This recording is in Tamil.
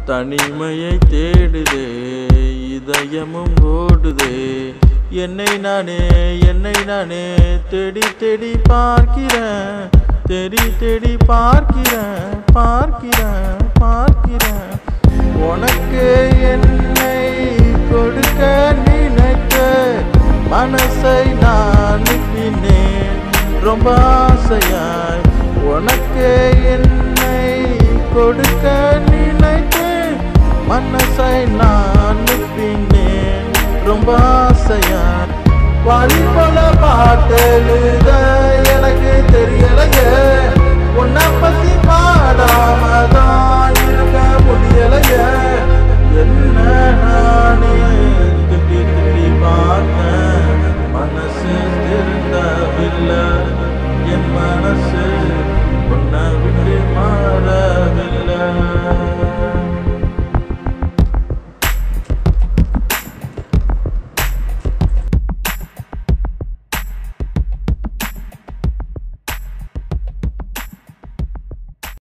தனிமையை தேடுதே இதயமும் ஓடுதே என்னை நானே தேடி தேடி பார்க்கிறேன் தேடி பார்க்கிறேன் உனக்கு என்னை கொடுக்க நினைத்த மனசை நான் அனுப்பினேன் ரொம்ப ஆசையாய் உனக்கு என்னை கொடுக்க நினைத்த மனசை நான் அனுப்பினேன் ரொம்ப ஆசையாய் வாலி போல பாட்டெழுத எனக்கு தெரியலையே உன்னை பத்தி பாடாம